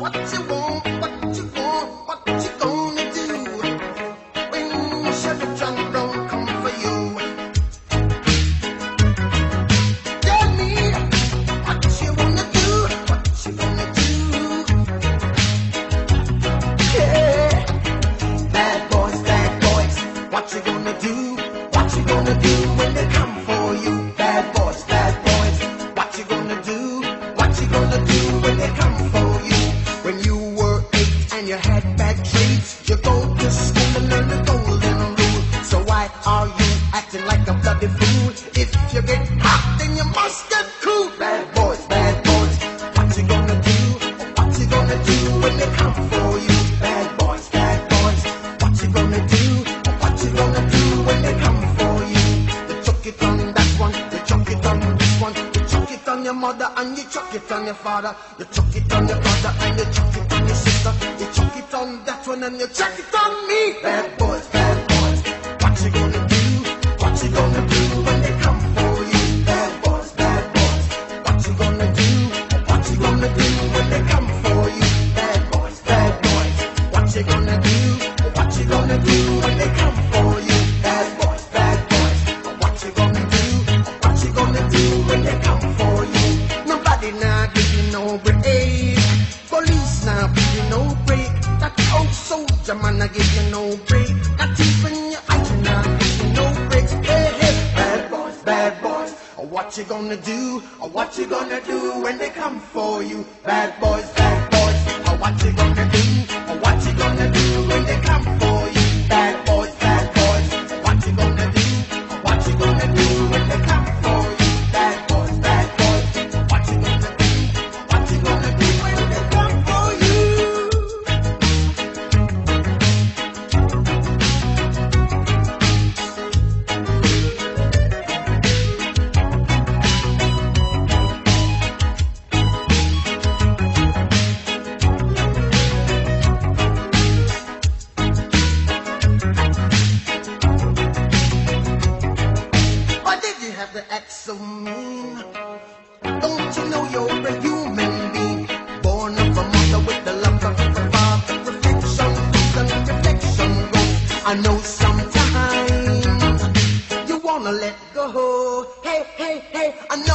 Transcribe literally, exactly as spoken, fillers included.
What you want, what you want, what you gonna do when Chevy John don't come for you? Tell me what you wanna do, what you gonna do? Yeah, bad boys, bad boys, what you gonna do? What you gonna do when they come for you? Bad boys, bad boys, what you gonna do? What you gonna do when they come for you? When you were eight and you had bad traits, you go to school and learn the golden rule. So why are you acting like a bloody fool? If you get hot, then you must get cool. Bad boys, bad boys, what you gonna do? What you gonna do when they come for you? Bad boys, bad boys, what you gonna do? What you gonna do when they come for you? You chuck it on that one, you chuck it on this one, you chuck it on your mother and you chuck it on your father, you chuck it on your brother and you chuck it on your sister, you chuck it on that one and you chuck it on me. Bad boys, bad boys, what you gonna do? What you gonna do when they come for you? Bad boys, bad boys, what you gonna do? What you gonna do when they come for you? Bad boys, bad boys, what you gonna do? What you gonna do when they come for you? Bad boys, bad boys, what you gonna do? What you gonna do when they come for you? Nobody now give you no break. Police now give you no break. That old soldier man I give you no break. Not even your iron now give you no breaks. Hey, hey, bad boys, bad boys, what you gonna do? Or what you gonna do when they come for you? Bad boys, bad boys, or what you gonna do? Or what you gonna do when they come for you? Bad boys, bad boys, what you gonna do? Or what you gonna do when they come for you? Bad boys, bad boys, what you gonna do? What you gonna do when they come for you? Why did you have to act so mean? Don't you know you're a human being? Born of a mother with the love of a father. Reflection comes and reflection goes. I know sometimes you wanna let go. Hey, hey, hey, I know